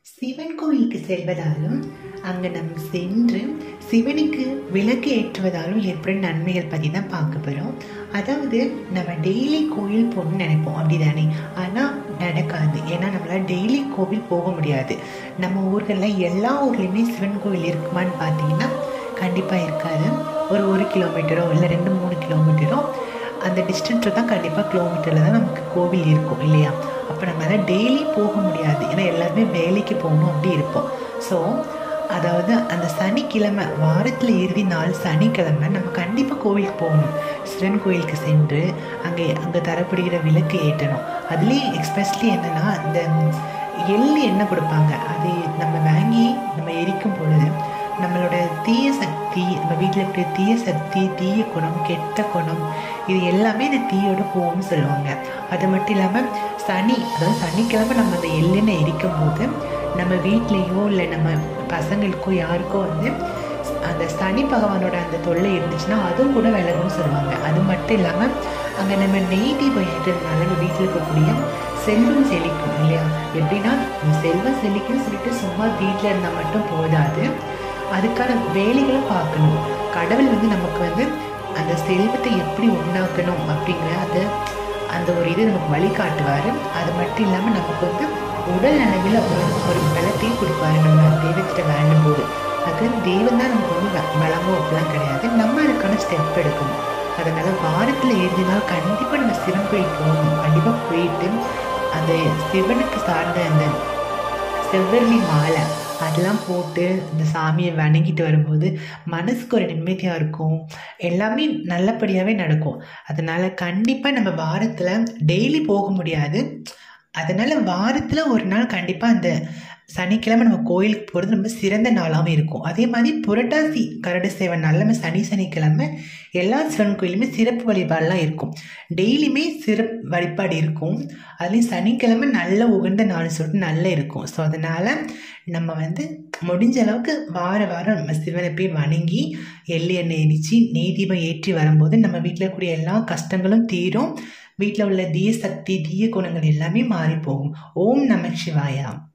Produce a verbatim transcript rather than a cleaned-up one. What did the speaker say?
சிவன் கோயிலுக்கு செல்வதாலும் அங்கே நம்ம சென்று சிவனுக்கு விளக்கு ஏற்றுவதாலும் ஏற்படும் நன்மைகள் பற்றி தான் பார்க்க போகிறோம். அதாவது நம்ம டெய்லி கோயில் போகணும்னு நினைப்போம், அப்படி தானே? ஆனால் நடக்காது. ஏன்னா நம்மளால் டெய்லி கோவில் போக முடியாது. நம்ம ஊர்களில் எல்லா ஊர்லேயுமே சிவன் கோயில் இருக்குமான்னு பார்த்தீங்கன்னா கண்டிப்பாக இருக்காது. ஒரு ஒரு கிலோமீட்டரோ இல்லை ரெண்டு மூணு கிலோமீட்டரோ அந்த டிஸ்டன்ஸில் தான் கண்டிப்பாக கிலோமீட்டரில் தான் நமக்கு கோவில் இருக்கும் இல்லையா? அப்போ நம்மளால் டெய்லி போக முடியாது. ஏன்னா எல்லாருமே வேலைக்கு போகணும் அப்படி இருப்போம். ஸோ அதாவது அந்த சனிக்கிழமை, வாரத்தில் இறுதி நாள் சனிக்கிழமை நம்ம கண்டிப்பாக கோவிலுக்கு போகணும். சிவன் கோயிலுக்கு சென்று அங்கே அங்கே தரப்படுகிற விளக்கு ஏற்றணும். அதுலேயும் எக்ஸ்பெஷலி என்னென்னா இந்த எள்ளு எண்ணெய் கொடுப்பாங்க. அது நம்ம வாங்கி நம்ம எரிக்கும் பொழுது நம்மளோட தீய சக்தி, நம்ம வீட்டில் இருக்கிற தீய சக்தி, தீய குணம், கெட்ட குணம், இது எல்லாமே இந்த தீயோட போகும்னு சொல்லுவாங்க. அது மட்டும் இல்லாமல் சனி, அதாவது சனிக்கிழமை நம்ம அந்த எள்ளெண்ணெய் எரிக்கும் போது நம்ம வீட்லேயோ இல்லை நம்ம பசங்களுக்கோ யாருக்கோ வந்து அந்த சனி பகவானோட அந்த தொல்லை இருந்துச்சுன்னா அதுவும் கூட விலகும்னு சொல்லுவாங்க. அது மட்டும் இல்லாமல் அங்கே நம்ம நெய் தீபம் ஏற்றதுனால நம்ம வீட்டில் இருக்கக்கூடிய செல்வம் செழிக்கும் இல்லையா? எப்படின்னா செல்வம் செழிக்கும்னு சொல்லிட்டு சும்மா வீட்டில் இருந்தால் மட்டும் போதாது, அதுக்கான வேலைகளும் பார்க்கணும். கடவுள் வந்து நமக்கு வந்து அந்த செல்வத்தை எப்படி உண்டாக்கணும் அப்படிங்கிற அது அந்த ஒரு இது நமக்கு வழிகாட்டுவார். அது மட்டும் இல்லாமல் நமக்கு வந்து உடல் அளவில் ஒரு ஒரு பலத்தையும் கொடுப்பாரு நம்ம தெய்வத்திட்ட வேண்டும் போது. அது தெய்வம் தான் நமக்கு வந்து வழங்கும் அப்படிலாம் கிடையாது, நம்ம அதுக்கான ஸ்டெப் எடுக்கணும். அதனால் வாரத்தில் எழுதினால் கண்டிப்பாக நம்ம சிவன் கோயில் போகணும். கண்டிப்பாக போயிட்டு அந்த சிவனுக்கு சார்ந்த அந்த செவ்வரளி மாலை அதெல்லாம் போட்டு இந்த சாமியை வணங்கிட்டு வரும்போது மனசுக்கு ஒரு நிம்மதியாக இருக்கும், எல்லாமே நல்லபடியாகவே நடக்கும். அதனால் கண்டிப்பாக நம்ம வாரத்தில் டெய்லி போக முடியாது. அதனால் வாரத்தில் ஒரு நாள் கண்டிப்பாக அந்த சனிக்கிழமை நம்ம கோயிலுக்கு போகிறது ரொம்ப சிறந்த நாளாகவும் இருக்கும். அதே மாதிரி புரட்டாசி கரடு சேவை நாளில் நம்ம சனி சனிக்கிழமை எல்லா சிவன் கோயிலுமே சிறப்பு வழிபாடெலாம் இருக்கும். டெய்லியுமே சிறப்பு வழிபாடு இருக்கும். அதுலேயும் சனிக்கிழமை நல்ல உகந்த நாள்னு சொல்லிட்டு நல்லா இருக்கும். ஸோ அதனால் நம்ம வந்து முடிஞ்ச அளவுக்கு வார வாரம் நம்ம சிவனை போய் வணங்கி எள்ளு எண்ணெய் எரித்து நெய் தீபம் ஏற்றி வரும்போது நம்ம வீட்டில் இருக்கக்கூடிய எல்லா கஷ்டங்களும் தீரும். வீட்டில் உள்ள தீய சக்தி, தீய குணங்கள் எல்லாமே மாறி போகும். ஓம் நம சிவாயா.